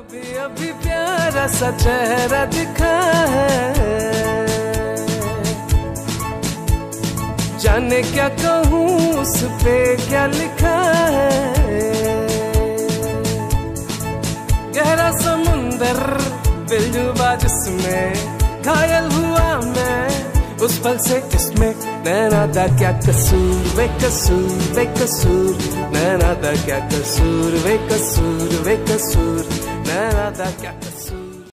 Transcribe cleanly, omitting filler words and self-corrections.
अभी अभी प्यारा सा चेहरा दिखा है, जाने क्या कहूँ उस पे क्या लिखा है। गहरा समुंदर दिलजुबा जिसमें घायल हुआ मैं उस पल से इसमें। नैना दा क्या कसूर वे कसूर वे कसूर, नैना दा क्या कसूर वे कसूर वे कसूर, नैना दा क्या कसूर।